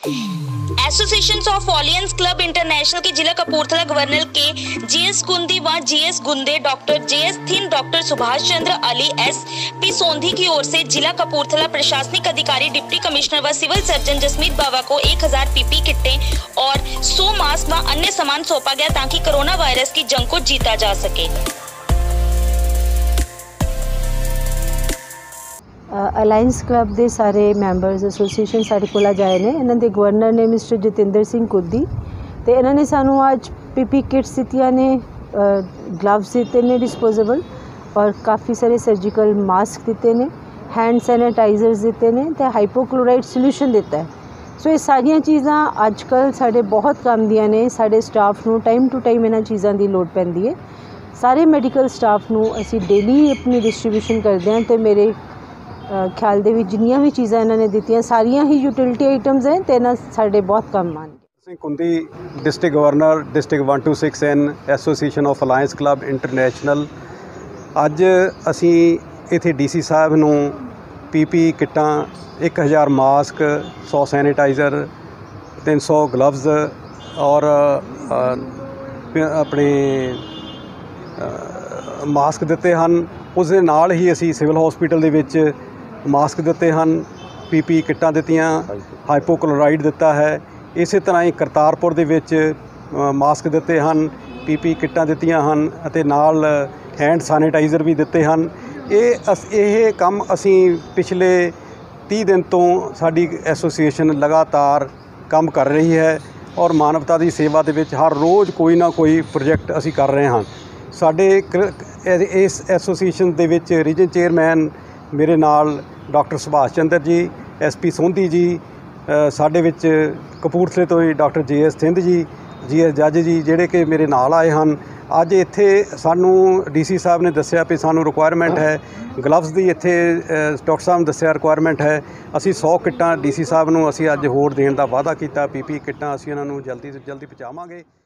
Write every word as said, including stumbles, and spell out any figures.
Association of alliance club international के जिला Kapurthala governor के जीएस कुंदी व G S Gunde, doctor J S Thind, doctor Subhash Chandra Ali, S P Sondhi की ओर से जिला कपूरथला प्रशासनिक अधिकारी, डिप्टी कमिश्नर व सिविल सर्जन जसमीत बावा को एक हजार पीपी किटें और सौ मास्क व अन्य सामान सौंपा गया ताकि कोरोना वायरस की जंग को जीता जा सके। ਅਲਾਇੰਸ ਕਲੱਬ ਦੇ ਸਾਰੇ ਮੈਂਬਰਸ ਐਸੋਸੀਏਸ਼ਨ ਸਾਡੇ ਕੋਲ ਅੱਜ ਆਏ ਨੇ। ਇਹਨਾਂ ਦੇ ਗਵਰਨਰ ਨੇ ਮਿਸਟਰ ਜਤਿੰਦਰ ਸਿੰਘ ਕੁੱਦੀ ਤੇ ਇਹਨਾਂ ਨੇ ਸਾਨੂੰ ਅੱਜ ਪੀਪੀ ਕਿਟਸ ਦਿੱਤੀਆਂ ਨੇ, ਗਲਵਸ ਦਿੱਤੇ ਨੇ ਡਿਸਪੋਜ਼ੇਬਲ, ਔਰ ਕਾਫੀ ਸਾਰੇ ਸਰਜੀਕਲ ਮਾਸਕ ਦਿੱਤੇ ਨੇ, ਹੈਂਡ ਸੈਨੀਟਾਈਜ਼ਰਸ ਦਿੱਤੇ ਨੇ ਤੇ ਹਾਈਪੋਕਲੋਰਾਈਡ ਸੋਲੂਸ਼ਨ ਦਿੱਤਾ ਹੈ। ਸੋ ਇਹ ਸਾਰੀਆਂ ਚੀਜ਼ਾਂ ਅੱਜ ਕੱਲ੍ਹ ਸਾਡੇ ਬਹੁਤ ਕੰਮ ਦੀਆਂ ਨੇ। ਸਾਡੇ ਸਟਾਫ ਨੂੰ ਟਾਈਮ ਟੂ ਟਾਈਮ ਇਹਨਾਂ ਚੀਜ਼ਾਂ ਦੀ ਲੋੜ ਪੈਂਦੀ ਹੈ। ਸਾਰੇ ਮੈਡੀਕਲ ਸਟਾਫ ਨੂੰ ਅਸੀਂ ਡੇਲੀ ਆਪਣੀ ਡਿਸਟਰੀਬਿਊਸ਼ਨ ਕਰਦੇ ਹਾਂ ਤੇ ਮੇਰੇ ख्याल ਦੇ ਵਿੱਚ ਜਿੰਨੀਆਂ ਵੀ ਚੀਜ਼ਾਂ ਇਹਨਾਂ ਨੇ ਦਿੱਤੀਆਂ ਸਾਰੀਆਂ ਹੀ ਯੂਟਿਲਿਟੀ ਆਈਟਮਸ ਹੈ ਤੇ ਇਹਨਾਂ ਸਾਡੇ ਬਹੁਤ ਕੰਮ ਆਉਣਗੇ। Singh Kundi, district governor, district ਇੱਕ ਦੋ ਛੇ N, association of alliance club international. ਅੱਜ ਅਸੀਂ ਇੱਥੇ ਡੀਸੀ ਸਾਹਿਬ ਨੂੰ ਪੀਪੀ ਕਿੱਟਾਂ, ਇੱਕ ਹਜ਼ਾਰ ਮਾਸਕ, ਸੌ ਸੈਨੀਟਾਈਜ਼ਰ, ਤਿੰਨ ਸੌ ਗਲਵਜ਼ ਔਰ ਆਪਣੇ ਮਾਸਕ ਦਿੱਤੇ ਹਨ। ਉਸ ਦੇ ਨਾਲ ਹੀ ਅਸੀਂ ਸਿਵਲ ਹਸਪੀਟਲ ਦੇ ਵਿੱਚ ਮਾਸਕ ਦਿੱਤੇ ਹਨ, ਪੀਪੀ ਕਿੱਟਾਂ ਦਿੱਤੀਆਂ, ਹਾਈਪੋਕਲੋਰਾਈਡ ਦਿੱਤਾ ਹੈ। ਇਸੇ ਤਰ੍ਹਾਂ ਹੀ ਕਰਤਾਰਪੁਰ ਦੇ ਵਿੱਚ ਮਾਸਕ ਦਿੱਤੇ ਹਨ, ਪੀਪੀ ਕਿੱਟਾਂ ਦਿੱਤੀਆਂ ਹਨ ਅਤੇ ਨਾਲ ਹੈਂਡ ਸੈਨੀਟਾਈਜ਼ਰ ਵੀ ਦਿੱਤੇ ਹਨ। ਇਹ ਅਸ ਇਹ ਕੰਮ ਅਸੀਂ ਪਿਛਲੇ ਤੀਹ ਦਿਨ ਤੋਂ ਸਾਡੀ ਐਸੋਸੀਏਸ਼ਨ ਲਗਾਤਾਰ ਕੰਮ ਕਰ ਰਹੀ ਹੈ ਔਰ ਮਾਨਵਤਾ ਦੀ ਸੇਵਾ ਦੇ ਵਿੱਚ ਹਰ ਰੋਜ਼ ਕੋਈ ਨਾ ਕੋਈ ਪ੍ਰੋਜੈਕਟ ਅਸੀਂ ਕਰ ਰਹੇ ਹਾਂ। ਸਾਡੇ ਇਸ ਐਸੋਸੀਏਸ਼ਨ ਦੇ ਵਿੱਚ ਰੀਜਨ ਚੇਅਰਮੈਨ ਮੇਰੇ ਨਾਲ ਡਾਕਟਰ ਸੁਭਾਸ਼ ਚੰਦਰ ਜੀ, ਐਸ ਪੀ ਸੋਂਧੀ ਜੀ, ਸਾਡੇ ਵਿੱਚ ਕਪੂਰਥਲੇ ਤੋਂ ਹੀ doctor J S Thind ji, G S ਜੱਜ ਜੀ, ਜਿਹੜੇ ਕਿ ਮੇਰੇ ਨਾਲ ਆਏ ਹਨ। ਅੱਜ ਇੱਥੇ ਸਾਨੂੰ ਡੀਸੀ ਸਾਹਿਬ ਨੇ ਦੱਸਿਆ ਵੀ ਸਾਨੂੰ ਰਿਕੁਆਇਰਮੈਂਟ ਹੈ ਗਲਵਜ਼ ਦੀ, ਇੱਥੇ ਡਾਕਟਰ ਸਾਹਿਬ ਨੇ ਦੱਸਿਆ ਰਿਕੁਆਇਰਮੈਂਟ ਹੈ। ਅਸੀਂ ਸੌ ਕਿੱਟਾਂ ਡੀਸੀ ਸਾਹਿਬ ਨੂੰ ਅਸੀਂ ਅੱਜ ਹੋਰ ਦੇਣ ਦਾ ਵਾਅਦਾ ਕੀਤਾ। ਪੀਪੀ ਕਿੱਟਾਂ ਅਸੀਂ ਉਹਨਾਂ ਨੂੰ ਜਲਦੀ ਤੋਂ ਜਲਦੀ ਪਹੁੰਚਾਵਾਂਗੇ।